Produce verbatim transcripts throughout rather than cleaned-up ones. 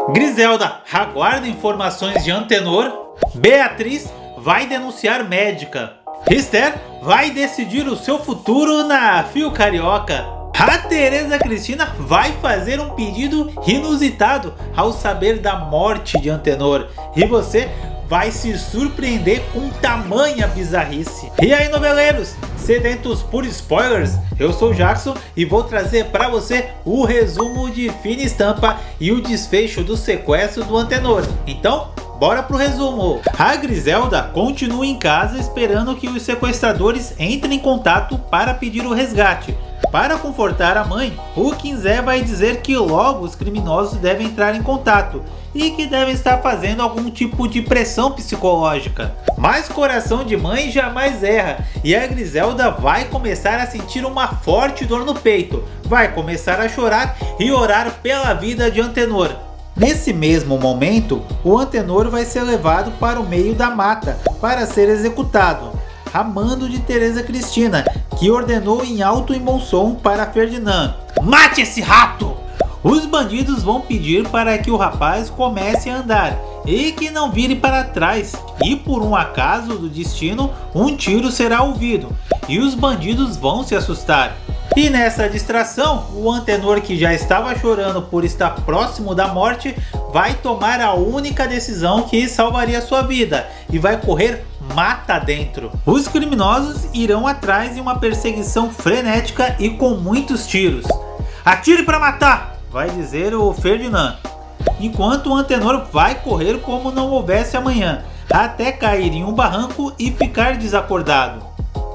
Griselda aguarda informações de Antenor. Beatriz vai denunciar médica. Esther vai decidir o seu futuro na Fio Carioca. A Tereza Cristina vai fazer um pedido inusitado ao saber da morte de Antenor. E você vai se surpreender com tamanha bizarrice. E aí, noveleiros, sedentos por spoilers? Eu sou o Jackson e vou trazer para você o resumo de Fina Estampa e o desfecho do sequestro do Antenor. Então, bora pro resumo. A Griselda continua em casa esperando que os sequestradores entrem em contato para pedir o resgate. Para confortar a mãe, o Quinzé vai dizer que logo os criminosos devem entrar em contato e que devem estar fazendo algum tipo de pressão psicológica. Mas coração de mãe jamais erra e a Griselda vai começar a sentir uma forte dor no peito, vai começar a chorar e orar pela vida de Antenor. Nesse mesmo momento, o Antenor vai ser levado para o meio da mata para ser executado, a mando de Tereza Cristina, que ordenou em alto e bom som para Ferdinand: mate esse rato! Os bandidos vão pedir para que o rapaz comece a andar e que não vire para trás, e por um acaso do destino, um tiro será ouvido e os bandidos vão se assustar. E nessa distração, o Antenor, que já estava chorando por estar próximo da morte, vai tomar a única decisão que salvaria sua vida e vai correr mata dentro. Os criminosos irão atrás em uma perseguição frenética e com muitos tiros. Atire para matar, vai dizer o Ferdinand, enquanto o Antenor vai correr como não houvesse amanhã, até cair em um barranco e ficar desacordado.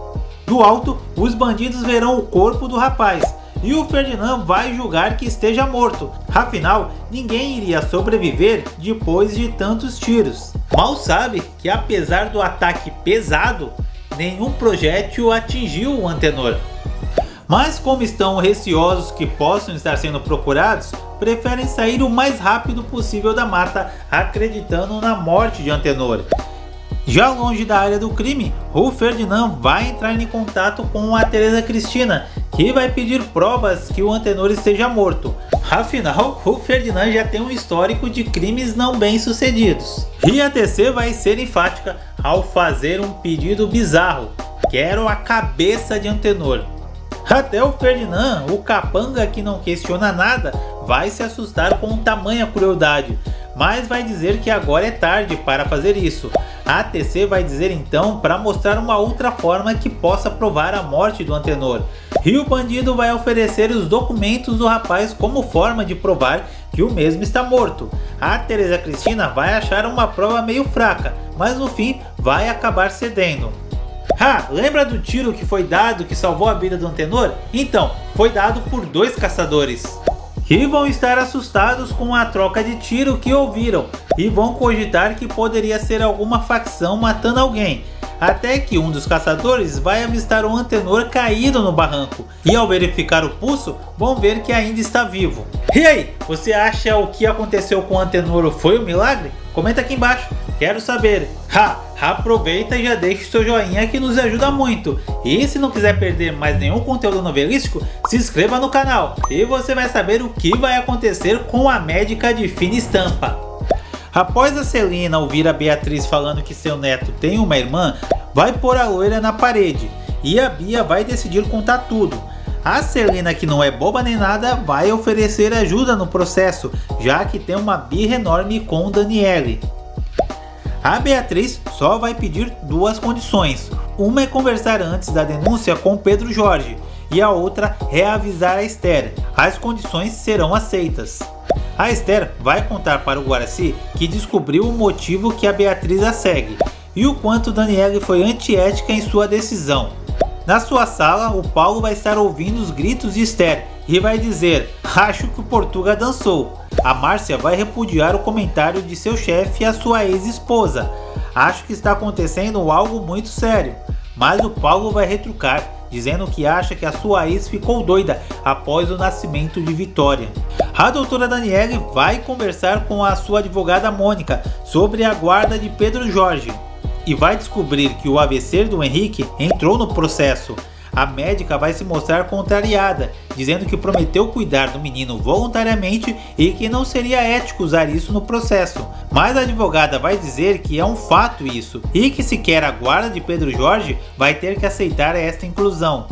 Do alto, os bandidos verão o corpo do rapaz e o Ferdinand vai julgar que esteja morto. Afinal, ninguém iria sobreviver depois de tantos tiros. Mal sabe que, apesar do ataque pesado, nenhum projétil atingiu o Antenor. Mas como estão receosos que possam estar sendo procurados, preferem sair o mais rápido possível da mata, acreditando na morte de Antenor. Já longe da área do crime, o Ferdinand vai entrar em contato com a Tereza Cristina, que vai pedir provas que o Antenor esteja morto. Afinal, o Ferdinand já tem um histórico de crimes não bem sucedidos. E a T C vai ser enfática ao fazer um pedido bizarro: quero a cabeça de Antenor. Até o Ferdinand, o capanga que não questiona nada, vai se assustar com tamanha crueldade, mas vai dizer que agora é tarde para fazer isso. A T C vai dizer então para mostrar uma outra forma que possa provar a morte do Antenor. E o bandido vai oferecer os documentos do rapaz como forma de provar que o mesmo está morto. A Tereza Cristina vai achar uma prova meio fraca, mas no fim vai acabar cedendo. Ah, lembra do tiro que foi dado que salvou a vida do Antenor? Então, foi dado por dois caçadores, que vão estar assustados com a troca de tiro que ouviram e vão cogitar que poderia ser alguma facção matando alguém, até que um dos caçadores vai avistar o Antenor caído no barranco e, ao verificar o pulso, vão ver que ainda está vivo. E aí, você acha o que aconteceu com o Antenor foi um milagre? Comenta aqui embaixo, quero saber. Ha, aproveita e já deixa o seu joinha que nos ajuda muito. E se não quiser perder mais nenhum conteúdo novelístico, se inscreva no canal e você vai saber o que vai acontecer com a médica de Fina Estampa. Após a Celina ouvir a Beatriz falando que seu neto tem uma irmã, vai pôr a loira na parede e a Bia vai decidir contar tudo. A Celina, que não é boba nem nada, vai oferecer ajuda no processo, já que tem uma birra enorme com o Daniele. A Beatriz só vai pedir duas condições. Uma é conversar antes da denúncia com Pedro Jorge e a outra é avisar a Esther. As condições serão aceitas. A Esther vai contar para o Guaraci que descobriu o motivo que a Beatriz a segue e o quanto Daniele foi antiética em sua decisão. Na sua sala, o Paulo vai estar ouvindo os gritos de Esther e vai dizer: acho que o Portuga dançou. A Márcia vai repudiar o comentário de seu chefe e a sua ex-esposa. Acho que está acontecendo algo muito sério. Mas o Paulo vai retrucar, dizendo que acha que a sua ex ficou doida após o nascimento de Vitória. A doutora Daniele vai conversar com a sua advogada Mônica sobre a guarda de Pedro Jorge e vai descobrir que o A V C do Henrique entrou no processo. a médica vai se mostrar contrariada, dizendo que prometeu cuidar do menino voluntariamente e que não seria ético usar isso no processo. Mas a advogada vai dizer que é um fato isso, e que se quer a guarda de Pedro Jorge, vai ter que aceitar esta inclusão.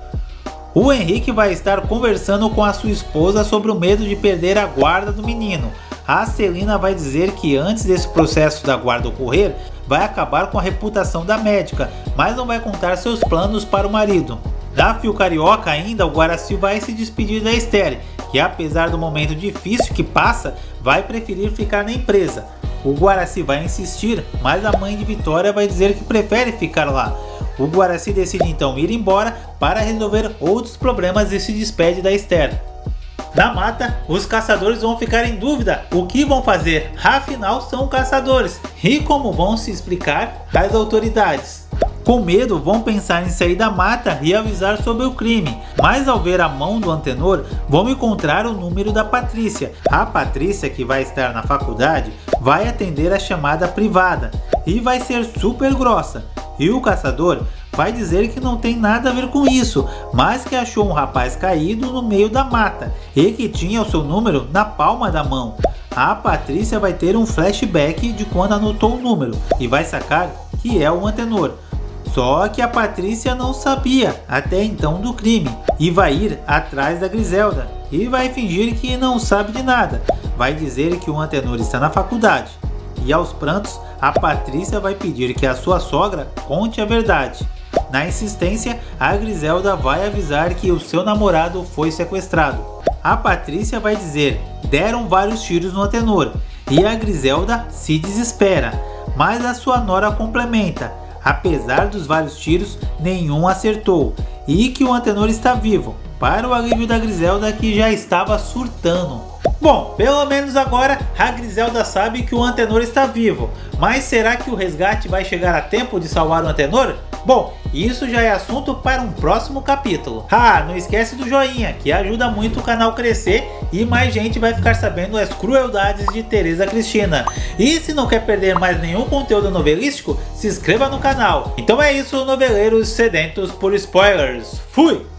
O Henrique vai estar conversando com a sua esposa sobre o medo de perder a guarda do menino. A Celina vai dizer que antes desse processo da guarda ocorrer, vai acabar com a reputação da médica, mas não vai contar seus planos para o marido. Na Fio Carioca ainda, o Guaraci vai se despedir da Esther, que apesar do momento difícil que passa, vai preferir ficar na empresa. O Guaraci vai insistir, mas a mãe de Vitória vai dizer que prefere ficar lá. O Guaraci decide então ir embora para resolver outros problemas e se despede da Esther. Na mata, os caçadores vão ficar em dúvida o que vão fazer, afinal são caçadores, e como vão se explicar às autoridades. Com medo, vão pensar em sair da mata e avisar sobre o crime, mas ao ver a mão do Antenor, vão encontrar o número da Patrícia. A Patrícia, que vai estar na faculdade, vai atender a chamada privada e vai ser super grossa. E o caçador vai dizer que não tem nada a ver com isso, mas que achou um rapaz caído no meio da mata e que tinha o seu número na palma da mão. A Patrícia vai ter um flashback de quando anotou o número e vai sacar que é o Antenor. Só que a Patrícia não sabia até então do crime e vai ir atrás da Griselda e vai fingir que não sabe de nada. Vai dizer que o Antenor está na faculdade e aos prantos a Patrícia vai pedir que a sua sogra conte a verdade. Na insistência, a Griselda vai avisar que o seu namorado foi sequestrado. A Patrícia vai dizer: deram vários tiros no Antenor, e a Griselda se desespera, mas a sua nora complementa: apesar dos vários tiros, nenhum acertou, e que o Antenor está vivo, para o alívio da Griselda, que já estava surtando. Bom, pelo menos agora a Griselda sabe que o Antenor está vivo, mas será que o resgate vai chegar a tempo de salvar o Antenor? Bom, isso já é assunto para um próximo capítulo. Ah, não esquece do joinha, que ajuda muito o canal crescer e mais gente vai ficar sabendo as crueldades de Tereza Cristina. E se não quer perder mais nenhum conteúdo novelístico, se inscreva no canal. Então é isso, noveleiros sedentos por spoilers. Fui!